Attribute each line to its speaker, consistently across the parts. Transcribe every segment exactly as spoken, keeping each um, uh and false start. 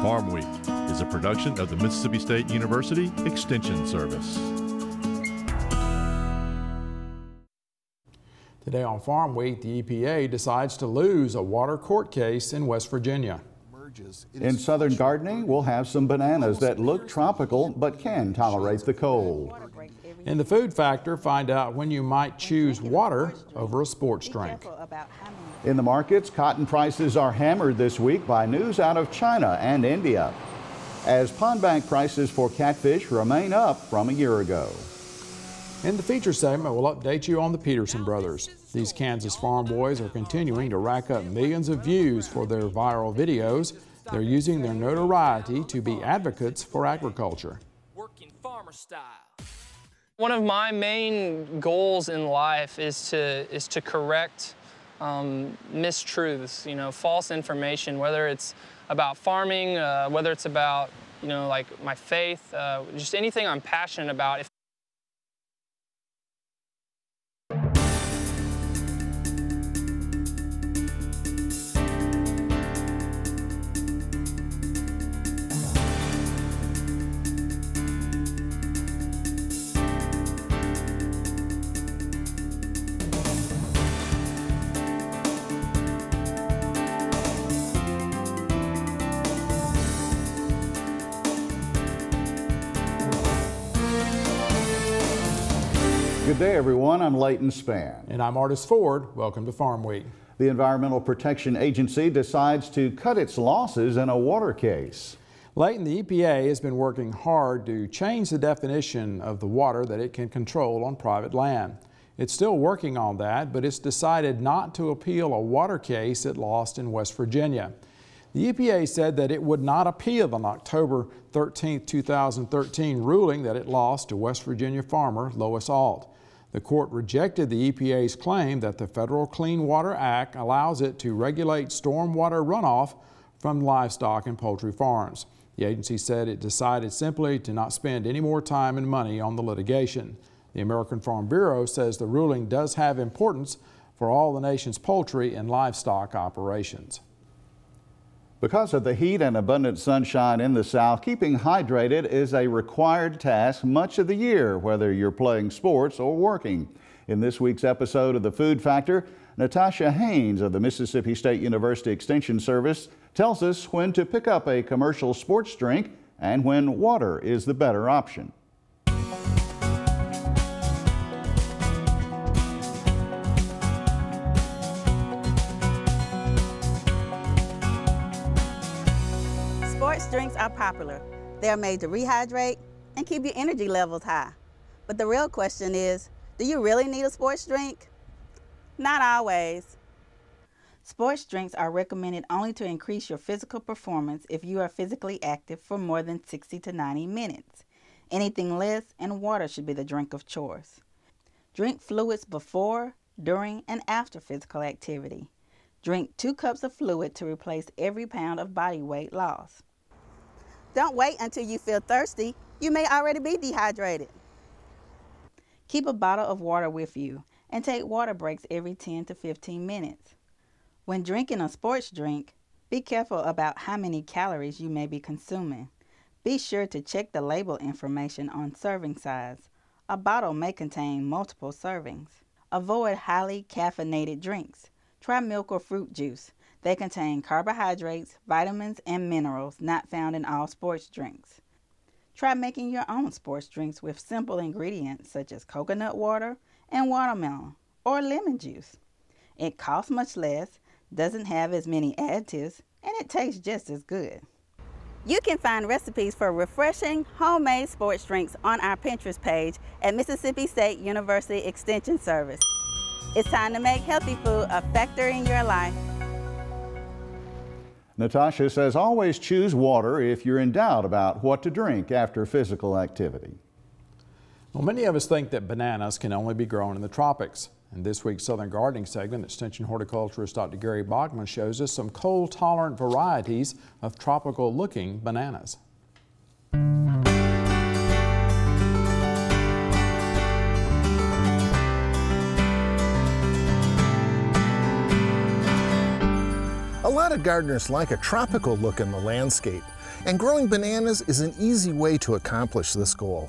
Speaker 1: Farm Week is a production of the Mississippi State University Extension Service.
Speaker 2: Today on Farm Week, the E P A decides to lose a water court case in West Virginia.
Speaker 3: In southern gardening, we'll have some bananas that look tropical but can tolerate the cold.
Speaker 2: In the food factor, find out when you might choose water over a sports drink.
Speaker 3: In the markets, cotton prices are hammered this week by news out of China and India, as pond bank prices for catfish remain up from a year ago.
Speaker 2: In the feature segment, we'll update you on the Peterson brothers. These Kansas farm boys are continuing to rack up millions of views for their viral videos. They're using their notoriety to be advocates for agriculture.
Speaker 4: Working farmer style. One of my main goals in life is to is to correct um, mistruths, you know, false information, whether it's about farming, uh, whether it's about, you know, like my faith, uh, just anything I'm passionate about. If
Speaker 3: Good day, everyone. I'm Leighton Spann.
Speaker 2: And I'm Artis Ford. Welcome to Farm Week.
Speaker 3: The Environmental Protection Agency decides to cut its losses in a water case.
Speaker 2: Leighton, the E P A has been working hard to change the definition of the water that it can control on private land. It's still working on that, but it's decided not to appeal a water case it lost in West Virginia. The E P A said that it would not appeal an October thirteenth, two thousand thirteen ruling that it lost to West Virginia farmer Lois Alt. The court rejected the E P A's claim that the Federal Clean Water Act allows it to regulate stormwater runoff from livestock and poultry farms. The agency said it decided simply to not spend any more time and money on the litigation. The American Farm Bureau says the ruling does have importance for all the nation's poultry and livestock operations.
Speaker 3: Because of the heat and abundant sunshine in the South, keeping hydrated is a required task much of the year, whether you're playing sports or working. In this week's episode of The Food Factor, Natasha Haynes of the Mississippi State University Extension Service tells us when to pick up a commercial sports drink and when water is the better option.
Speaker 5: Sports drinks are popular. They are made to rehydrate and keep your energy levels high. But the real question is, do you really need a sports drink? Not always. Sports drinks are recommended only to increase your physical performance if you are physically active for more than sixty to ninety minutes. Anything less, and water should be the drink of choice. Drink fluids before, during, and after physical activity. Drink two cups of fluid to replace every pound of body weight loss. Don't wait until you feel thirsty. You may already be dehydrated. Keep a bottle of water with you and take water breaks every ten to fifteen minutes. When drinking a sports drink, be careful about how many calories you may be consuming. Be sure to check the label information on serving size. A bottle may contain multiple servings. Avoid highly caffeinated drinks. Try milk or fruit juice. They contain carbohydrates, vitamins, and minerals not found in all sports drinks. Try making your own sports drinks with simple ingredients such as coconut water and watermelon or lemon juice. It costs much less, doesn't have as many additives, and it tastes just as good. You can find recipes for refreshing homemade sports drinks on our Pinterest page at Mississippi State University Extension Service. It's time to make healthy food a factor in your life.
Speaker 3: Natasha says always choose water if you're in doubt about what to drink after physical activity.
Speaker 2: Well, many of us think that bananas can only be grown in the tropics. In this week's Southern Gardening segment, Extension horticulturist Doctor Gary Bachman shows us some cold-tolerant varieties of tropical-looking bananas.
Speaker 6: A lot of gardeners like a tropical look in the landscape. and growing bananas is an easy way to accomplish this goal.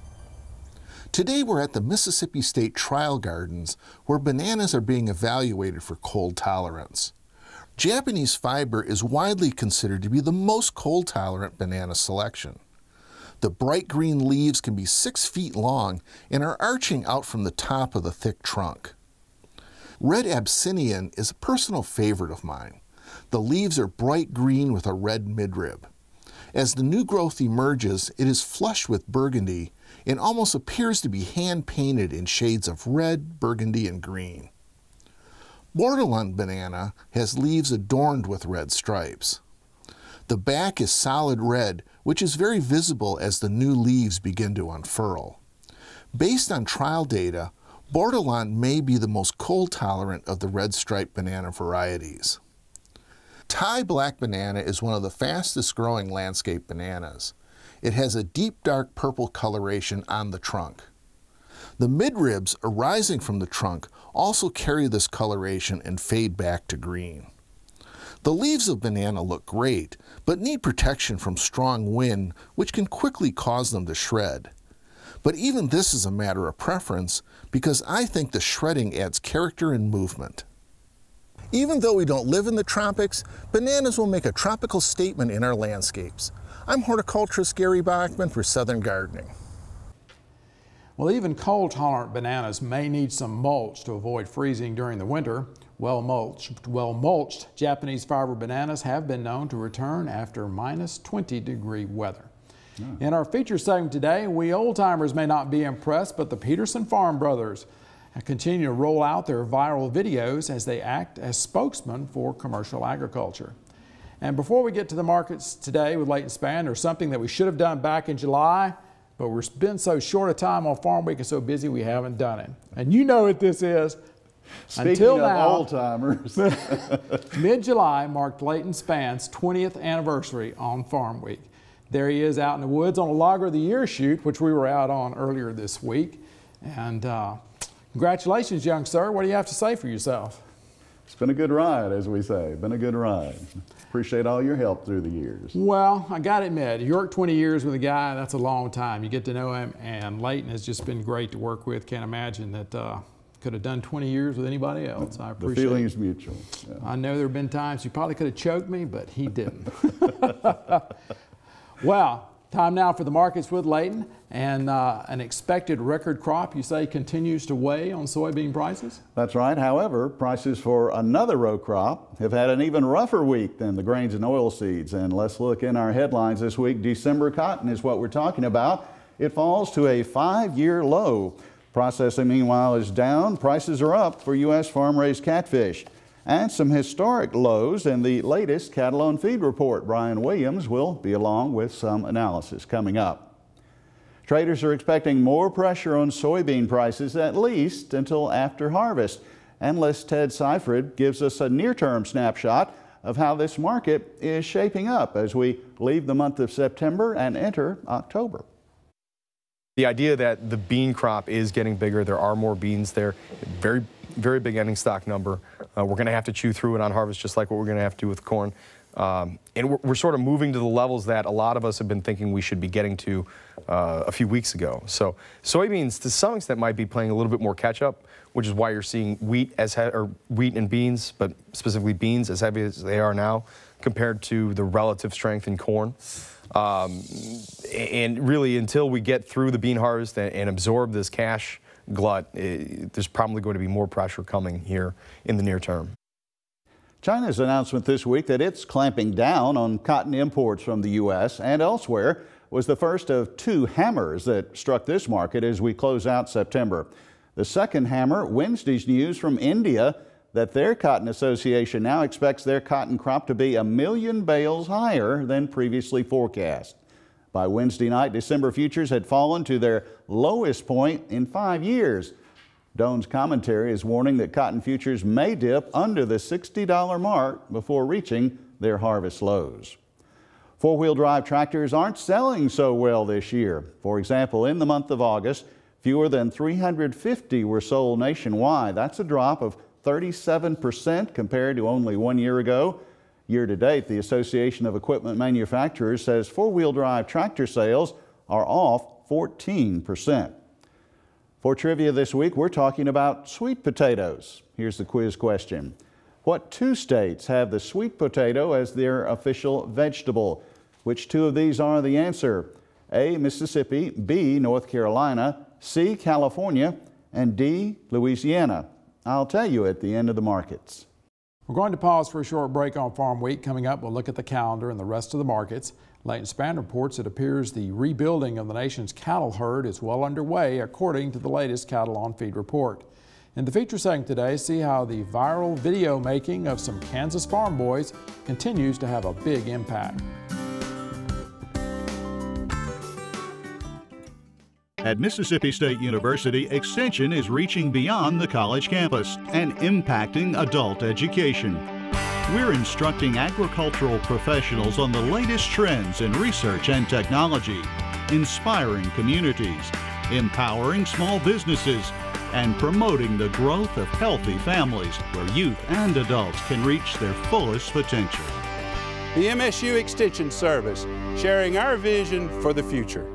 Speaker 6: Today we're at the Mississippi State Trial Gardens, where bananas are being evaluated for cold tolerance. Japanese fiber is widely considered to be the most cold-tolerant banana selection. The bright green leaves can be six feet long and are arching out from the top of the thick trunk. Red Abyssinian is a personal favorite of mine. The leaves are bright green with a red midrib. As the new growth emerges, it is flushed with burgundy and almost appears to be hand-painted in shades of red, burgundy, and green. Bordelon banana has leaves adorned with red stripes. The back is solid red, which is very visible as the new leaves begin to unfurl. Based on trial data, Bordelon may be the most cold tolerant of the red striped banana varieties. Thai black banana is one of the fastest growing landscape bananas. It has a deep dark purple coloration on the trunk. The midribs arising from the trunk also carry this coloration and fade back to green. The leaves of banana look great, but need protection from strong wind, which can quickly cause them to shred. But even this is a matter of preference, because I think the shredding adds character and movement. Even though we don't live in the tropics, bananas will make a tropical statement in our landscapes. I'm horticulturist Gary Bachman for Southern Gardening.
Speaker 2: Well, even cold-tolerant bananas may need some mulch to avoid freezing during the winter. Well-mulched, well-mulched Japanese fiber bananas have been known to return after minus twenty degree weather. Yeah. In our feature segment today, we old-timers may not be impressed, but the Peterson Farm brothers continue to roll out their viral videos as they act as spokesmen for commercial agriculture. And before we get to the markets today with Leighton Spann, there's something that we should have done back in July, but we've been so short a time on Farm Week and so busy we haven't done it. And you know what this is.
Speaker 3: Speaking
Speaker 2: Until
Speaker 3: of
Speaker 2: now,
Speaker 3: old-timers.
Speaker 2: mid-July marked Leighton Spann's twentieth anniversary on Farm Week. There he is out in the woods on a Logger of the Year shoot, which we were out on earlier this week. And uh, congratulations, young sir. What do you have to say for yourself?
Speaker 3: It's been a good ride, as we say. Been a good ride. Appreciate all your help through the years.
Speaker 2: Well, I got to admit, you work twenty years with a guy, that's a long time. You get to know him, and Leighton has just been great to work with. Can't imagine that uh, could have done twenty years with anybody else. I appreciate it.
Speaker 3: The feeling is mutual. Yeah.
Speaker 2: I know there have been times you probably could have choked me, but he didn't. Well, time now for the markets with Leighton, and uh, an expected record crop, you say, continues to weigh on soybean prices?
Speaker 3: That's right. However, prices for another row crop have had an even rougher week than the grains and oilseeds. And let's look in our headlines this week. December cotton is what we're talking about. It falls to a five-year low. Processing, meanwhile, is down. Prices are up for U S farm-raised catfish. And some historic lows in the latest cattle on feed report. Brian Williams will be along with some analysis coming up. Traders are expecting more pressure on soybean prices at least until after harvest. Analyst Ted Seifried gives us a near-term snapshot of how this market is shaping up as we leave the month of September and enter October.
Speaker 7: The idea that the bean crop is getting bigger, there are more beans there, very, very big ending stock number. Uh, we're going to have to chew through it on harvest, just like what we're going to have to do with corn. Um, and we're, we're sort of moving to the levels that a lot of us have been thinking we should be getting to uh, a few weeks ago. So soybeans, to some extent, might be playing a little bit more catch-up, which is why you're seeing wheat as or wheat and beans, but specifically beans as heavy as they are now, compared to the relative strength in corn. Um, and really, until we get through the bean harvest and, and absorb this cash glut, it, there's probably going to be more pressure coming here in the near term.
Speaker 3: China's announcement this week that it's clamping down on cotton imports from the U S and elsewhere was the first of two hammers that struck this market as we close out September. The second hammer, Wednesday's news from India that their cotton association now expects their cotton crop to be a million bales higher than previously forecast. By Wednesday night, December futures had fallen to their lowest point in five years. Doan's commentary is warning that cotton futures may dip under the sixty dollar mark before reaching their harvest lows. Four-wheel drive tractors aren't selling so well this year. For example, in the month of August, fewer than three hundred fifty were sold nationwide. That's a drop of thirty-seven percent compared to only one year ago. Year to date, the Association of Equipment Manufacturers says four-wheel drive tractor sales are off fourteen percent. For trivia this week, we're talking about sweet potatoes. Here's the quiz question. What two states have the sweet potato as their official vegetable? Which two of these are the answer? A, Mississippi, B, North Carolina, C, California, and D, Louisiana. I'll tell you at the end of the markets.
Speaker 2: We're going to pause for a short break on Farm Week. Coming up, we'll look at the calendar and the rest of the markets. Leighton Spann reports it appears the rebuilding of the nation's cattle herd is well underway, according to the latest Cattle on Feed report. In the feature segment today, see how the viral video making of some Kansas farm boys continues to have a big impact.
Speaker 8: At Mississippi State University, Extension is reaching beyond the college campus and impacting adult education. We're instructing agricultural professionals on the latest trends in research and technology, inspiring communities, empowering small businesses, and promoting the growth of healthy families where youth and adults can reach their fullest potential.
Speaker 9: The M S U Extension Service, sharing our vision for the future.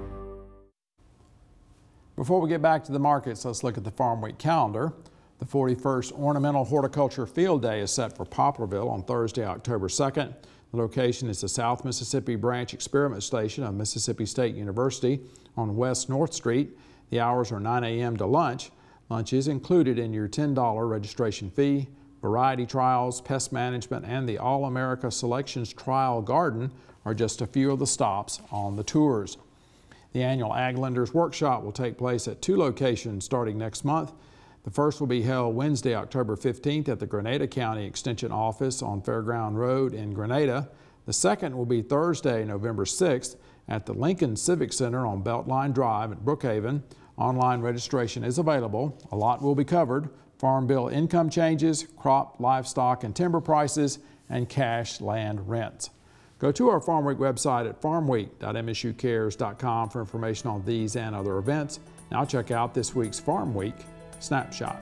Speaker 2: Before we get back to the markets, let's look at the Farm Week calendar. The forty-first Ornamental Horticulture Field Day is set for Poplarville on Thursday, October second. The location is the South Mississippi Branch Experiment Station of Mississippi State University on West North Street. The hours are nine A M to lunch. Lunch is included in your ten dollar registration fee. Variety trials, pest management, and the All-America Selections Trial Garden are just a few of the stops on the tours. The annual Ag Lenders Workshop will take place at two locations starting next month. The first will be held Wednesday, October fifteenth at the Grenada County Extension Office on Fairground Road in Grenada. The second will be Thursday, November sixth at the Lincoln Civic Center on Beltline Drive at Brookhaven. Online registration is available. A lot will be covered: farm bill income changes, crop, livestock, and timber prices, and cash land rents. Go to our Farm Week website at farm week dot m s u cares dot com for information on these and other events. Now check out this week's Farm Week Snapshot.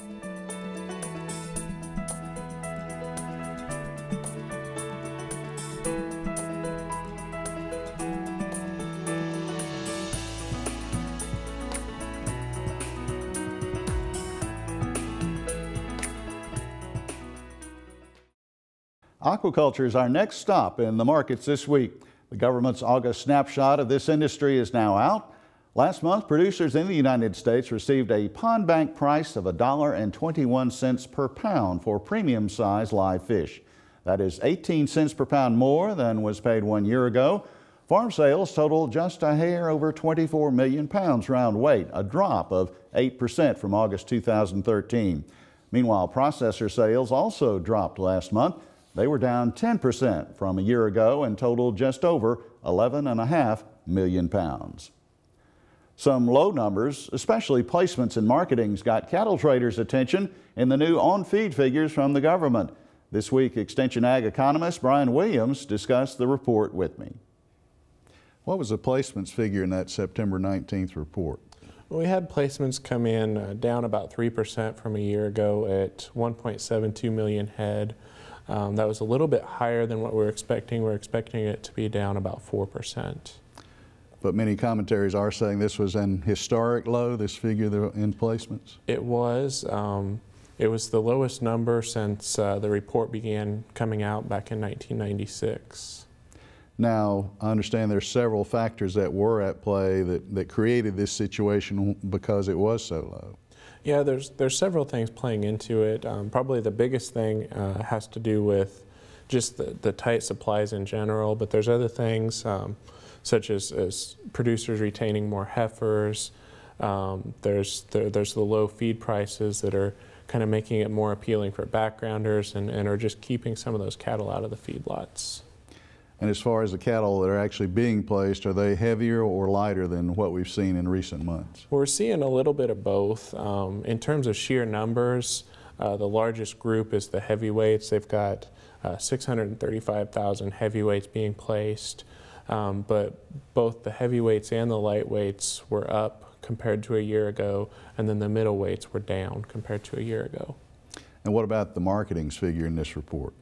Speaker 3: Aquaculture is our next stop in the markets this week. The government's August snapshot of this industry is now out. Last month, producers in the United States received a pond bank price of one dollar and twenty-one cents per pound for premium-sized live fish. That is eighteen cents per pound more than was paid one year ago. Farm sales total just a hair over twenty-four million pounds round weight, a drop of eight percent from August two thousand thirteen. Meanwhile, processor sales also dropped last month. They were down ten percent from a year ago and totaled just over eleven point five million pounds. Some low numbers, especially placements and marketings, got cattle traders' attention in the new on-feed figures from the government. This week, Extension Ag economist Brian Williams discussed the report with me.
Speaker 10: What was the placements figure in that September nineteenth report?
Speaker 11: Well, we had placements come in uh, down about three percent from a year ago at one point seven two million head. Um, that was a little bit higher than what we were expecting. We we're expecting it to be down about four percent.
Speaker 10: But many commentaries are saying this was an historic low, this figure in placements?
Speaker 11: It was. Um, it was the lowest number since uh, the report began coming out back in nineteen ninety-six.
Speaker 10: Now, I understand there's several factors that were at play that, that created this situation because it was so low.
Speaker 11: Yeah, there's, there's several things playing into it. Um, probably the biggest thing uh, has to do with just the, the tight supplies in general, but there's other things um, such as, as producers retaining more heifers. Um, there's, there, there's the low feed prices that are kind of making it more appealing for backgrounders and, and are just keeping some of those cattle out of the feedlots.
Speaker 10: And as far as the cattle that are actually being placed, are they heavier or lighter than what we've seen in recent months?
Speaker 11: We're seeing a little bit of both. Um, in terms of sheer numbers, uh, the largest group is the heavyweights. They've got uh, six hundred thirty-five thousand heavyweights being placed, um, but both the heavyweights and the lightweights were up compared to a year ago, and then the middleweights were down compared to a year ago.
Speaker 10: And what about the marketings figure in this report?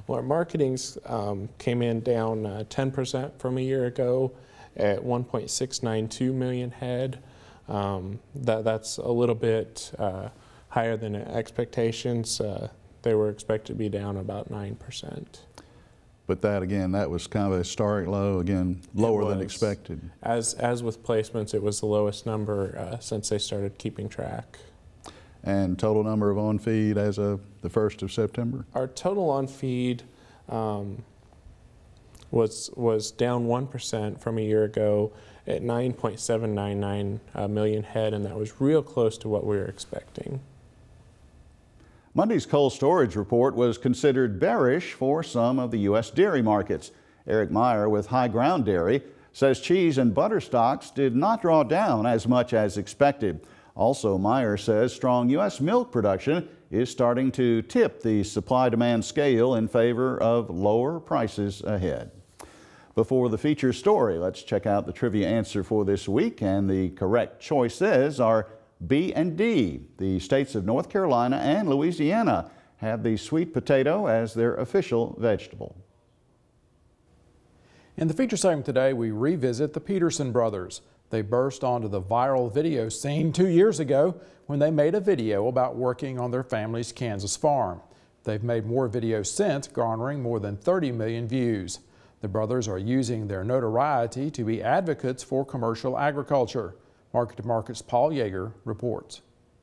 Speaker 11: Well, our marketings um, came in down uh, ten percent from a year ago at one point six nine two million head. Um, that, that's a little bit uh, higher than expectations. Uh, they were expected to be down about nine percent.
Speaker 10: But that, again, that was kind of a historic low, again, lower than expected.
Speaker 11: As, as with placements, it was the lowest number uh, since they started keeping track.
Speaker 10: And total number of on-feed as of the first of September?
Speaker 11: Our total on-feed um, was, was down one percent from a year ago at nine point seven nine nine uh, million head, and that was real close to what we were expecting.
Speaker 3: Monday's cold storage report was considered bearish for some of the U S dairy markets. Eric Meyer with High Ground Dairy says cheese and butter stocks did not draw down as much as expected. Also, Meyer says strong U S milk production is starting to tip the supply-demand scale in favor of lower prices ahead. Before the feature story, let's check out the trivia answer for this week, and the correct choices are B and D. The states of North Carolina and Louisiana have the sweet potato as their official vegetable.
Speaker 2: In the feature segment today, we revisit the Peterson brothers. They burst onto the viral video scene two years ago when they made a video about working on their family's Kansas farm. They've made more videos since, garnering more than thirty million views. The brothers are using their notoriety to be advocates for commercial agriculture. Market to Market's Paul Yeager reports.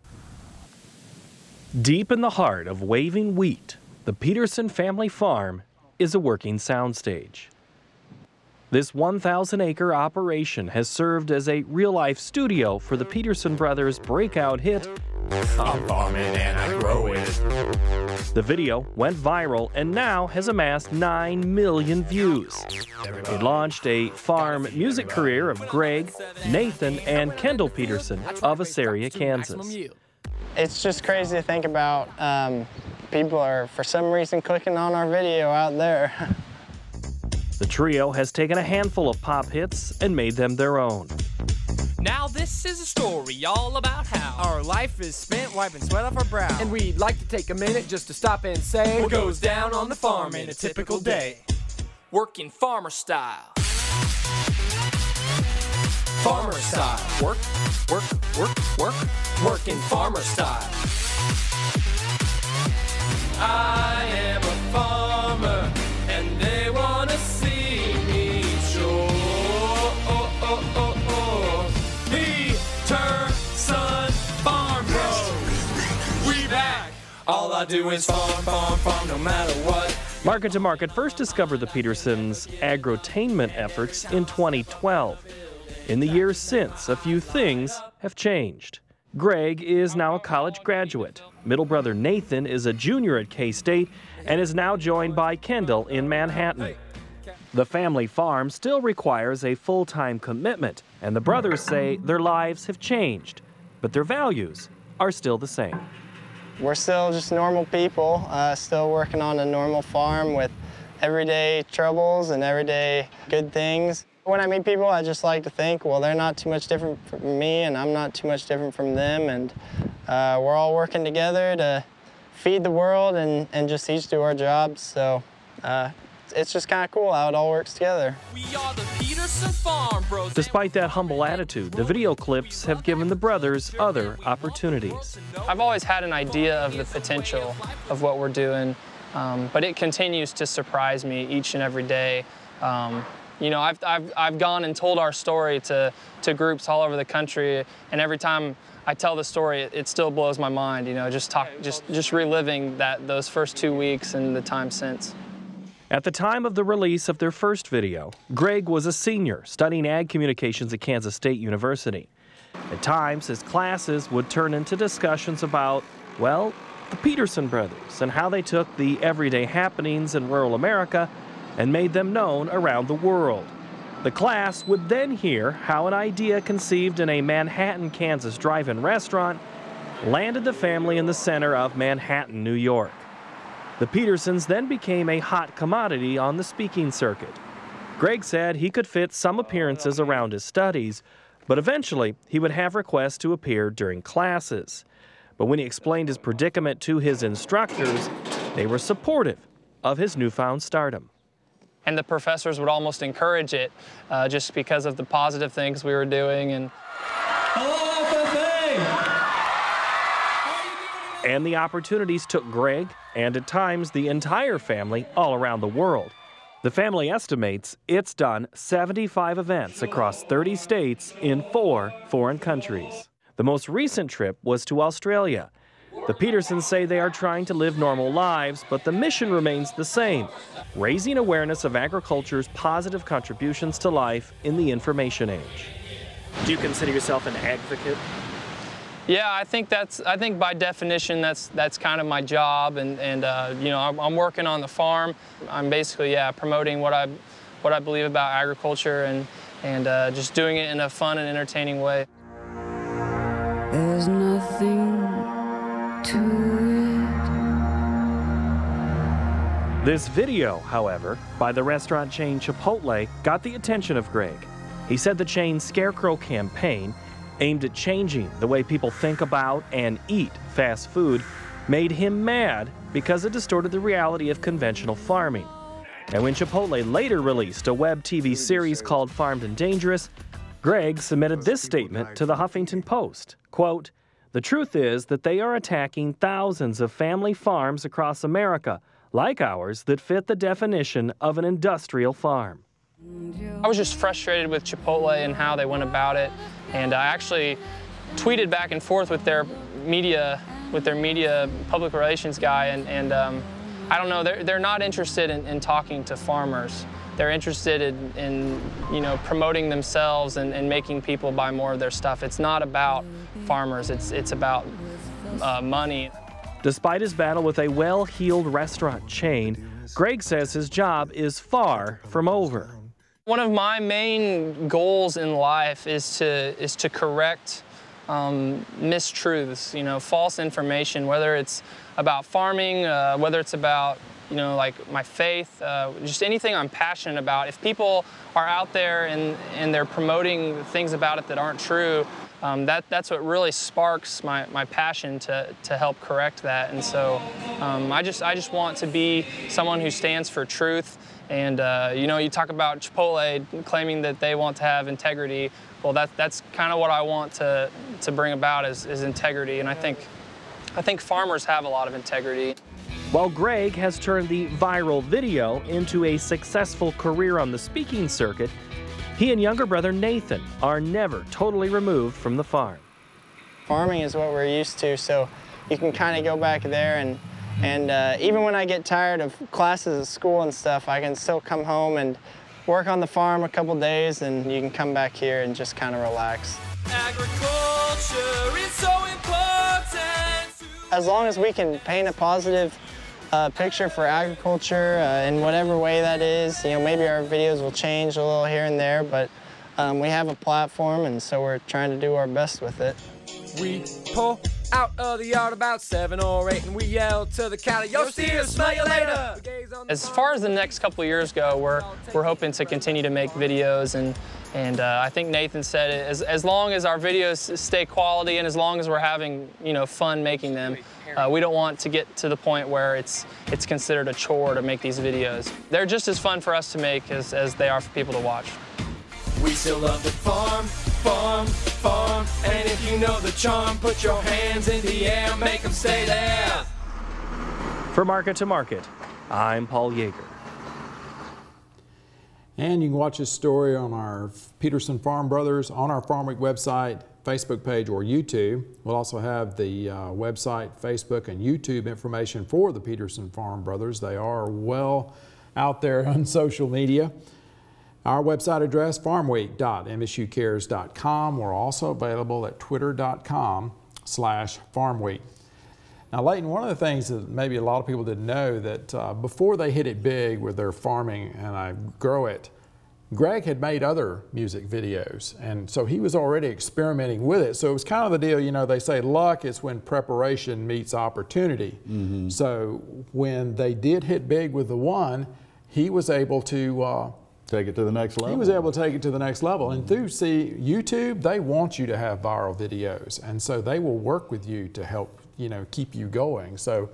Speaker 12: Deep in the heart of waving wheat, the Peterson family farm is a working soundstage. This one thousand acre operation has served as a real-life studio for the Peterson brothers' breakout hit, I'm farming and I grow it. The video went viral and now has amassed nine million views. It launched a farm music career of Greg, Nathan, and Kendall Peterson of Assaria, Kansas.
Speaker 4: It's just crazy to think about. Um, people are, for some reason, clicking on our video out there.
Speaker 12: The trio has taken a handful of pop hits and made them their own.
Speaker 13: Now this is a story all about how our life is spent wiping sweat off our brow. And we'd like to take a minute just to stop and say what goes down on the farm in a typical day. Working farmer style. Farmer style. Work, work, work, work. Working farmer style. I am a farmer and they want to see me show. Oh, oh, oh, oh. Peterson Farm Bros. We back. All I do is farm, farm, farm, no matter what.
Speaker 12: Market to Market first discovered the Petersons' agrotainment efforts in twenty twelve. In the years since, a few things have changed. Greg is now a college graduate. Middle brother Nathan is a junior at K-State and is now joined by Kendall in Manhattan. The family farm still requires a full-time commitment, and the brothers say their lives have changed, but their values are still the same.
Speaker 4: We're still just normal people, uh, still working on a normal farm with everyday troubles and everyday good things. When I meet people, I just like to think, well, they're not too much different from me, and I'm not too much different from them, and uh, we're all working together to feed the world and, and just each do our jobs, so uh, it's just kind of cool how it all works together.
Speaker 13: We are the Peterson Farm Bros.
Speaker 12: Despite that humble attitude, the video clips have given the brothers other opportunities.
Speaker 4: I've always had an idea of the potential of what we're doing, um, but it continues to surprise me each and every day. Um, You know, I've, I've, I've gone and told our story to, to groups all over the country, and every time I tell the story, it, it still blows my mind, you know, just, talk, just, just reliving that, those first two weeks and the time since.
Speaker 12: At the time of the release of their first video, Greg was a senior studying ag communications at Kansas State University. At times, his classes would turn into discussions about, well, the Peterson brothers and how they took the everyday happenings in rural America and made them known around the world. The class would then hear how an idea conceived in a Manhattan, Kansas drive-in restaurant landed the family in the center of Manhattan, New York. The Petersons then became a hot commodity on the speaking circuit. Greg said he could fit some appearances around his studies, but eventually he would have requests to appear during classes. But when he explained his predicament to his instructors, they were supportive of his newfound stardom.
Speaker 4: And the professors would almost encourage it uh, just because of the positive things we were doing. And
Speaker 12: And the opportunities took Greg, and at times the entire family, all around the world. The family estimates it's done seventy-five events across thirty states in four foreign countries. The most recent trip was to Australia. The Petersons say they are trying to live normal lives, but the mission remains the same, raising awareness of agriculture's positive contributions to life in the information age.
Speaker 14: Do you consider yourself an advocate?
Speaker 4: Yeah, I think that's. I think by definition, that's that's kind of my job, and and uh, you know, I'm, I'm working on the farm. I'm basically yeah promoting what I what I believe about agriculture, and and uh, just doing it in a fun and entertaining way.
Speaker 15: There's nothing to it.
Speaker 12: This video, however, by the restaurant chain Chipotle, got the attention of Greg. He said the chain's Scarecrow campaign, aimed at changing the way people think about and eat fast food, made him mad because it distorted the reality of conventional farming. And when Chipotle later released a web T V series called Farmed and Dangerous, Greg submitted this statement to the Huffington Post, quote, "The truth is that they are attacking thousands of family farms across America, like ours, that fit the definition of an industrial farm."
Speaker 4: I was just frustrated with Chipotle and how they went about it, and I actually tweeted back and forth with their media, with their media public relations guy, and, and um, I don't know, they're, they're not interested in, in talking to farmers. They're interested in, in you know, promoting themselves and, and making people buy more of their stuff. It's not about farmers, it's, it's about uh, money.
Speaker 12: Despite his battle with a well-heeled restaurant chain, Greg says his job is far from over.
Speaker 4: One of my main goals in life is to is to correct um, mistruths, you know, false information, whether it's about farming, uh, whether it's about, you know, like my faith, uh, just anything I'm passionate about. If people are out there and, and they're promoting things about it that aren't true, um, that, that's what really sparks my, my passion to, to help correct that. And so um, I, just, I just want to be someone who stands for truth. And, uh, you know, you talk about Chipotle claiming that they want to have integrity. Well, that, that's kind of what I want to, to bring about is, is integrity. And I think, I think farmers have a lot of integrity.
Speaker 12: While Greg has turned the viral video into a successful career on the speaking circuit, he and younger brother Nathan are never totally removed from the farm.
Speaker 16: Farming is what we're used to, so you can kind of go back there and And uh, even when I get tired of classes at school and stuff, I can still come home and work on the farm a couple days, and you can come back here and just kind of relax.
Speaker 13: Agriculture is so important.
Speaker 16: As long as we can paint a positive uh, picture for agriculture uh, in whatever way that is, you know, maybe our videos will change a little here and there, but um, we have a platform, and so we're trying to do our best with it.
Speaker 13: We pull out of the yard about seven or eight, and we yell to the cattle, yo, steer, smell you later.
Speaker 4: As far as the next couple of years go, we're, we're hoping to continue to make videos, and, and uh, I think Nathan said it, as, as long as our videos stay quality and as long as we're having, you know, fun making them, uh, we don't want to get to the point where it's, it's considered a chore to make these videos. They're just as fun for us to make as, as they are for people to watch.
Speaker 13: We still love to farm, farm, farm, and if you know the charm, put your hands in the air, make them stay there.
Speaker 12: For Market to Market, I'm Paul Yeager.
Speaker 2: And you can watch this story on our Peterson Farm Brothers on our Farm Week website, Facebook page, or YouTube. We'll also have the uh, website, Facebook, and YouTube information for the Peterson Farm Brothers. They are well out there on social media. Our website address, farm week dot m s u cares dot com. We're also available at twitter dot com slash farm week. Now, Leighton, one of the things that maybe a lot of people didn't know that uh, before they hit it big with their farming and I grow it, Greg had made other music videos, and so he was already experimenting with it. So it was kind of the deal, you know, they say luck is when preparation meets opportunity. Mm-hmm. So when they did hit big with the one, he was able to uh,
Speaker 3: take it to the next level.
Speaker 2: He was able to take it to the next level. And through see YouTube, they want you to have viral videos, and so they will work with you to help, you know, keep you going. So,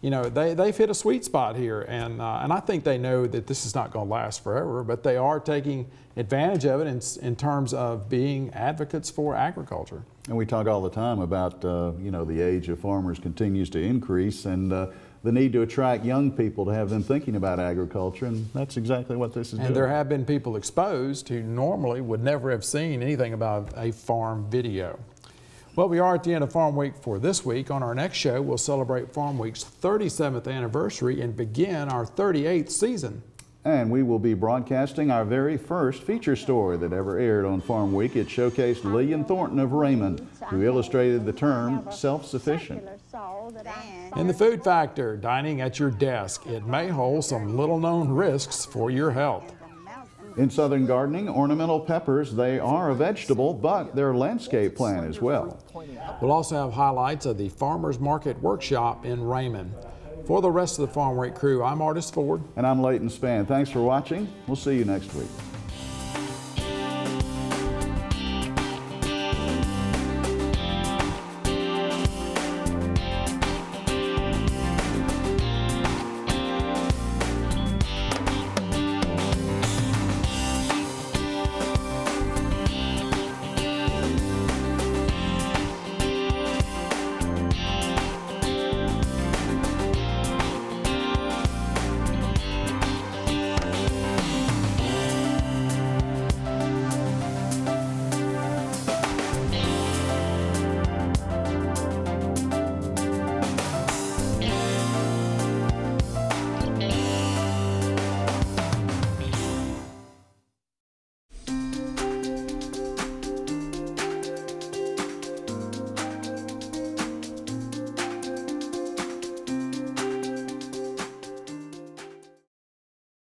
Speaker 2: you know, they, they've hit a sweet spot here, and, uh, and I think they know that this is not going to last forever, but they are taking advantage of it in, in terms of being advocates for agriculture.
Speaker 3: And we talk all the time about, uh, you know, the age of farmers continues to increase, and uh, the need to attract young people to have them thinking about agriculture, and that's exactly what this is
Speaker 2: and
Speaker 3: doing.
Speaker 2: And there have been people exposed who normally would never have seen anything about a farm video. Well, we are at the end of Farm Week for this week. On our next show, we'll celebrate Farm Week's thirty-seventh anniversary and begin our thirty-eighth season.
Speaker 3: And we will be broadcasting our very first feature story that ever aired on Farm Week. It showcased Lillian Thornton of Raymond, who illustrated the term self-sufficient.
Speaker 2: In the Food Factor, dining at your desk, it may hold some little-known risks for your health.
Speaker 3: In Southern Gardening, ornamental peppers, they are a vegetable, but they're a landscape plant as well.
Speaker 2: We'll also have highlights of the Farmers Market Workshop in Raymond. For the rest of the Farm Week crew, I'm Artis Ford.
Speaker 3: And I'm Leighton Spann. Thanks for watching. We'll see you next week.